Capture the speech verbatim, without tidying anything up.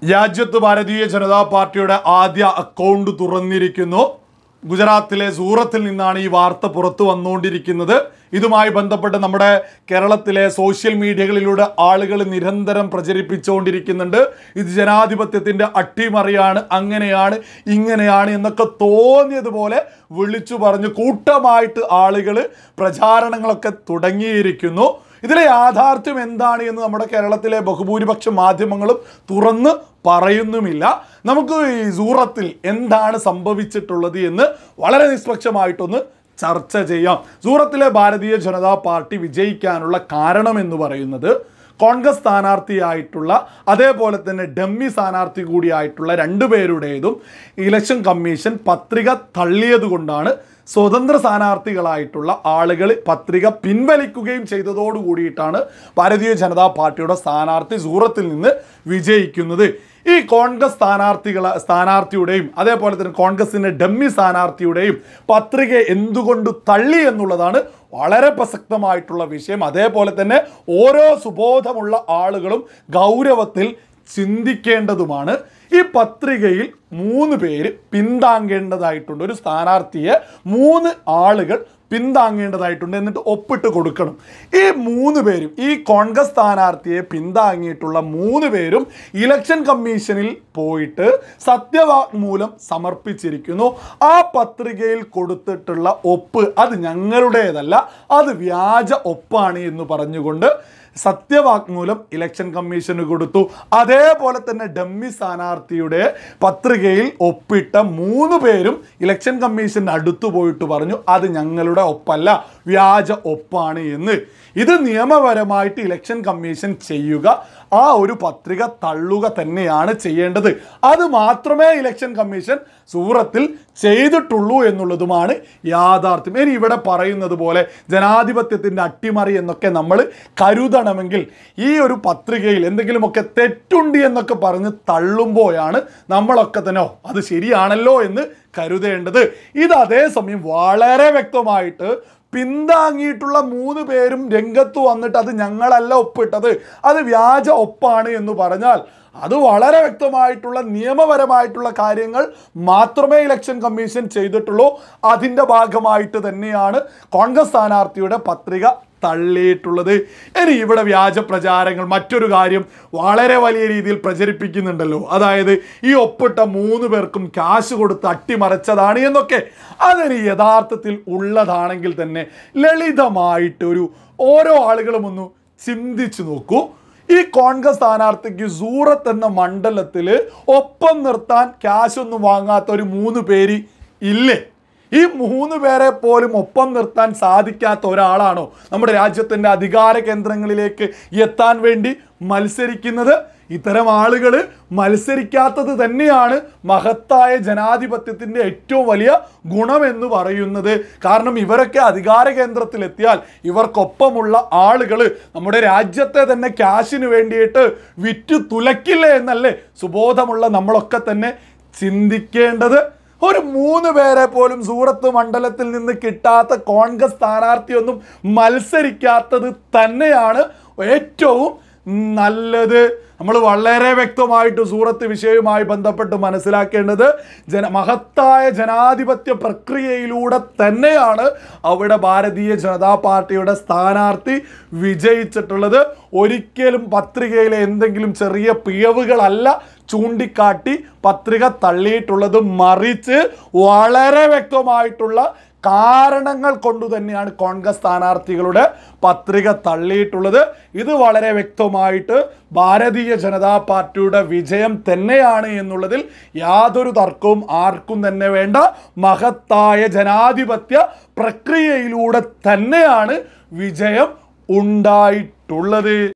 രാജ്യത്ത് ഭാരതീയ ജനതാ പാർട്ടിയുടെ ആദ്യ അക്കൗണ്ട് തുറന്നിരിക്കുന്നു. ഗുജറാത്തിലെ സൂറത്തിൽ നിന്നാണ് ഈ വാർത്ത പുറത്തു വന്നുകൊണ്ടിരിക്കുന്നത്. ഇതുമായി ബന്ധപ്പെട്ട് നമ്മുടെ കേരളത്തിലെ സോഷ്യൽ മീഡിയകളിലൂടെ ആളുകൾ നിരന്തരം പ്രചരിപ്പിച്ചുകൊണ്ടിരിക്കുന്നുണ്ട്. ഇത് ജനാധിപത്യത്തിൻ്റെ അട്ടിമറിയാണ്, അങ്ങനെയാണ് ഇങ്ങനെയാണ് എന്നൊക്കെ തോന്നിയതുപോലെ വിളിച്ചു പറഞ്ഞ് കൂട്ടമായിട്ട് ആളുകൾ പ്രചാരണങ്ങളൊക്കെ തുടങ്ങിയിരിക്കുന്നു. ഇതിലെ യാഥാർത്ഥ്യം എന്താണ് എന്ന് നമ്മുടെ കേരളത്തിലെ ബഹുഭൂരിപക്ഷ മാധ്യമങ്ങളും തുറന്ന് പറയുന്നുമില്ല. നമുക്ക് ഈ സൂറത്തിൽ എന്താണ് സംഭവിച്ചിട്ടുള്ളത് എന്ന് വളരെ നിഷ്പക്ഷമായിട്ടൊന്ന് ചർച്ച ചെയ്യാം. സൂറത്തിലെ ഭാരതീയ ജനതാ പാർട്ടി വിജയിക്കാനുള്ള കാരണം എന്ന് പറയുന്നത് കോൺഗ്രസ് സ്ഥാനാർത്ഥിയായിട്ടുള്ള അതേപോലെ തന്നെ ഡമ്മി സ്ഥാനാർത്ഥി കൂടിയായിട്ടുള്ള രണ്ടുപേരുടേതും ഇലക്ഷൻ കമ്മീഷൻ പത്രിക തള്ളിയത് കൊണ്ടാണ്. സ്വതന്ത്ര സ്ഥാനാർത്ഥികളായിട്ടുള്ള ആളുകൾ പത്രിക പിൻവലിക്കുകയും ചെയ്തതോടു കൂടിയിട്ടാണ് ഭാരതീയ ജനതാ പാർട്ടിയുടെ സ്ഥാനാർത്ഥി സൂറത്തിൽ നിന്ന് വിജയിക്കുന്നത്. ഈ കോൺഗ്രസ് സ്ഥാനാർത്ഥികളെ സ്ഥാനാർത്ഥിയുടെയും അതേപോലെ തന്നെ കോൺഗ്രസിൻ്റെ ഡമ്മി സ്ഥാനാർത്ഥിയുടെയും പത്രിക എന്തുകൊണ്ട് തള്ളി എന്നുള്ളതാണ് വളരെ പ്രസക്തമായിട്ടുള്ള വിഷയം. അതേപോലെ തന്നെ ഓരോ സുബോധമുള്ള ആളുകളും ഗൗരവത്തിൽ ചിന്തിക്കേണ്ടതുമാണ്. ഈ പത്രികയിൽ മൂന്ന് പേര് പിന്താങ്ങേണ്ടതായിട്ടുണ്ട്. ഒരു സ്ഥാനാർത്ഥിയെ മൂന്ന് ആളുകൾ പിന്താങ്ങേണ്ടതായിട്ടുണ്ട്, എന്നിട്ട് ഒപ്പിട്ട് കൊടുക്കണം. ഈ മൂന്ന് പേരും ഈ കോൺഗ്രസ് സ്ഥാനാർത്ഥിയെ പിന്താങ്ങിയിട്ടുള്ള മൂന്ന് പേരും ഇലക്ഷൻ കമ്മീഷനിൽ പോയിട്ട് സത്യവാങ്മൂലം സമർപ്പിച്ചിരിക്കുന്നു. ആ പത്രികയിൽ കൊടുത്തിട്ടുള്ള ഒപ്പ് അത് ഞങ്ങളുടേതല്ല, അത് വ്യാജ ഒപ്പാണ് എന്ന് പറഞ്ഞുകൊണ്ട് സത്യവാങ്മൂലം ഇലക്ഷൻ കമ്മീഷന് കൊടുത്തു. അതേപോലെ തന്നെ ഡമ്മി സ്ഥാനാർത്ഥിയുടെ പത്രികയിൽ ഒപ്പിട്ട മൂന്ന് പേരും ഇലക്ഷൻ കമ്മീഷൻ്റെ അടുത്ത് പോയിട്ട് പറഞ്ഞു അത് ഞങ്ങളുടെ ഒപ്പല്ല, വ്യാജ ഒപ്പാണ് എന്ന്. ഇത് നിയമപരമായിട്ട് ഇലക്ഷൻ കമ്മീഷൻ ചെയ്യുക, ആ ഒരു പത്രിക തള്ളുക തന്നെയാണ് ചെയ്യേണ്ടത്. അത് മാത്രമേ ഇലക്ഷൻ കമ്മീഷൻ സൂറത്തിൽ ചെയ്തിട്ടുള്ളൂ എന്നുള്ളതുമാണ് യാഥാർത്ഥ്യം. ഇനി ഇവിടെ പറയുന്നത് പോലെ ജനാധിപത്യത്തിൻ്റെ അട്ടിമറി എന്നൊക്കെ നമ്മൾ കരുതണമെങ്കിൽ ഈ ഒരു പത്രികയിൽ എന്തെങ്കിലുമൊക്കെ തെറ്റുണ്ട് എന്നൊക്കെ പറഞ്ഞ് തള്ളുമ്പോഴാണ് നമ്മളൊക്കെ തന്നെ അത് ശരിയാണല്ലോ എന്ന് കരുതേണ്ടത്. ഇത് അതേസമയം വളരെ വ്യക്തമായിട്ട് പിന്താങ്ങിയിട്ടുള്ള മൂന്ന് പേരും രംഗത്ത് വന്നിട്ട് അത് ഞങ്ങളല്ല ഒപ്പിട്ടത്, അത് വ്യാജ ഒപ്പാണ് എന്ന് പറഞ്ഞാൽ അത് വളരെ വ്യക്തമായിട്ടുള്ള നിയമപരമായിട്ടുള്ള കാര്യങ്ങൾ മാത്രമേ ഇലക്ഷൻ കമ്മീഷൻ ചെയ്തിട്ടുള്ളൂ. അതിൻ്റെ ഭാഗമായിട്ട് തന്നെയാണ് കോൺഗ്രസ് സ്ഥാനാർത്ഥിയുടെ പത്രിക തള്ളിയിട്ടുള്ളത്. ഇനി ഇവിടെ വ്യാജ പ്രചാരങ്ങൾ മറ്റൊരു കാര്യം വളരെ വലിയ രീതിയിൽ പ്രചരിപ്പിക്കുന്നുണ്ടല്ലോ, അതായത് ഈ ഒപ്പിട്ട മൂന്ന് പേർക്കും ക്യാഷ് കൊടുത്ത് അട്ടിമറിച്ചതാണ് എന്നൊക്കെ. അതിന് യഥാർത്ഥത്തിൽ ഉള്ളതാണെങ്കിൽ തന്നെ ലളിതമായിട്ട് ഒരു ഓരോ ആളുകളും ഒന്ന് ചിന്തിച്ചു നോക്കൂ. ഈ കോൺഗ്രസ് സ്ഥാനാർത്ഥിക്ക് സൂറത്ത് എന്ന മണ്ഡലത്തിൽ ഒപ്പം നിർത്താൻ ക്യാഷ് ഒന്നും വാങ്ങാത്ത ഒരു മൂന്ന് പേര് ഇല്ലേ? ഈ മൂന്ന് പേരെ പോലും ഒപ്പം നിർത്താൻ സാധിക്കാത്ത ഒരാളാണോ നമ്മുടെ രാജ്യത്തിൻ്റെ അധികാര കേന്ദ്രങ്ങളിലേക്ക് എത്താൻ വേണ്ടി മത്സരിക്കുന്നത്? ഇത്തരം ആളുകൾ മത്സരിക്കാത്തത് തന്നെയാണ് മഹത്തായ ജനാധിപത്യത്തിൻ്റെ ഏറ്റവും വലിയ ഗുണമെന്ന് പറയുന്നത്. കാരണം ഇവരൊക്കെ അധികാര കേന്ദ്രത്തിലെത്തിയാൽ ഇവർക്കൊപ്പമുള്ള ആളുകൾ നമ്മുടെ രാജ്യത്തെ തന്നെ ക്യാഷിന് വേണ്ടിയിട്ട് വിറ്റു തുലക്കില്ലേ എന്നല്ലേ സുബോധമുള്ള നമ്മളൊക്കെ തന്നെ ചിന്തിക്കേണ്ടത്. ഒരു മൂന്ന് പേരെ പോലും സൂറത്ത് മണ്ഡലത്തിൽ നിന്ന് കിട്ടാത്ത കോൺഗ്രസ് സ്ഥാനാർത്ഥിയൊന്നും മത്സരിക്കാത്തത് തന്നെയാണ് ഏറ്റവും നല്ലത്. നമ്മൾ വളരെ വ്യക്തമായിട്ട് സൂറത്ത് വിഷയവുമായി ബന്ധപ്പെട്ട് മനസ്സിലാക്കേണ്ടത് ജന മഹത്തായ ജനാധിപത്യ പ്രക്രിയയിലൂടെ തന്നെയാണ് അവിടെ ഭാരതീയ ജനതാ പാർട്ടിയുടെ സ്ഥാനാർത്ഥി വിജയിച്ചിട്ടുള്ളത്. ഒരിക്കലും പത്രികയിലെ എന്തെങ്കിലും ചെറിയ പിഴവുകളല്ല ചൂണ്ടിക്കാട്ടി പത്രിക തള്ളിയിട്ടുള്ളത്, മറിച്ച് വളരെ വ്യക്തമായിട്ടുള്ള കാരണങ്ങൾ കൊണ്ടു തന്നെയാണ് കോൺഗ്രസ് സ്ഥാനാർത്ഥികളുടെ പത്രിക തള്ളിയിട്ടുള്ളത്. ഇത് വളരെ വ്യക്തമായിട്ട് ഭാരതീയ ജനതാ പാർട്ടിയുടെ വിജയം തന്നെയാണ് എന്നുള്ളതിൽ യാതൊരു തർക്കവും ആർക്കും തന്നെ വേണ്ട. മഹത്തായ ജനാധിപത്യ പ്രക്രിയയിലൂടെ തന്നെയാണ് വിജയം ഉണ്ടായിട്ടുള്ളത്.